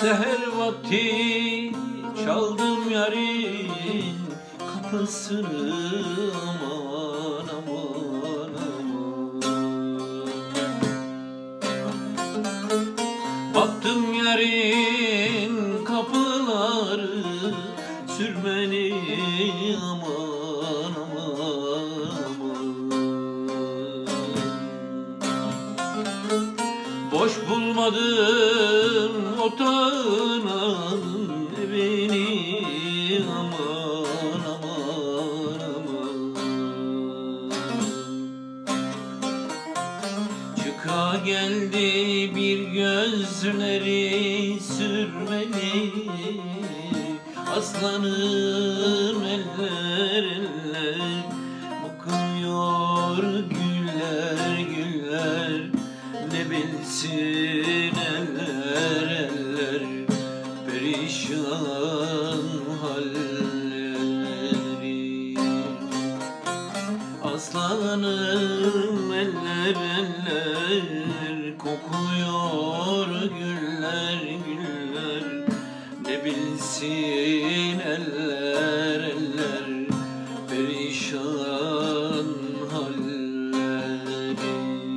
Seher vakti çaldım yarın kapısını, aman aman aman. Baktım yarın kapıları sürmeni, aman aman aman. Boş bulmadım otağının evini, aman aman aman. Çıka geldi bir gözleri sürmeli, aslanım eller eller bakıyor güller güller, ne bilsin eller eller perişan halleri. Aslanım eller eller kokuyor güller güller, ne bilsin eller eller perişan halleri.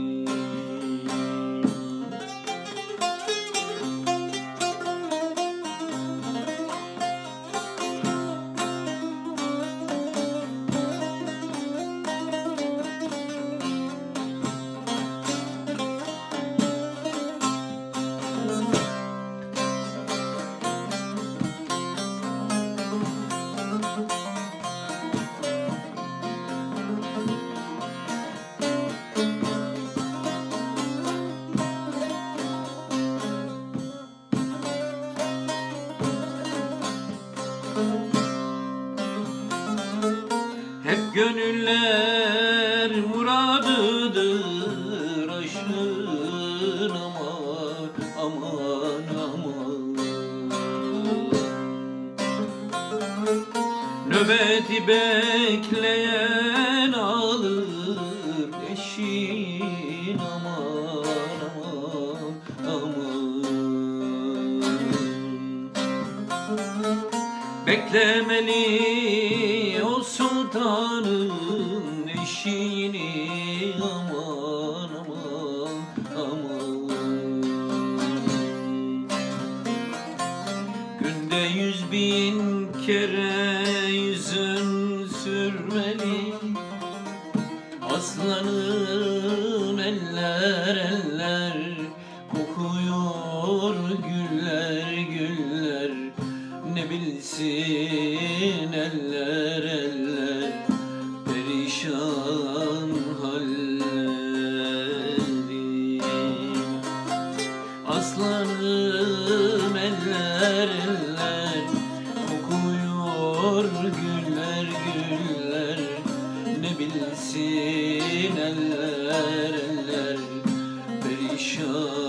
Hep gönüller muradıdır aşkın, aman aman aman. Nöbeti bekleyen alır eşin, aman aman aman. Beklemeli o sultanın eşini, aman aman aman. Günde 100.000 kere yüzün sürmeli, aslanım eller eller kokuyor güller güller, ne bilsin eller eller perişan halleri. Aslanım eller eller kokuyor güller güller, ne bilsin eller eller perişan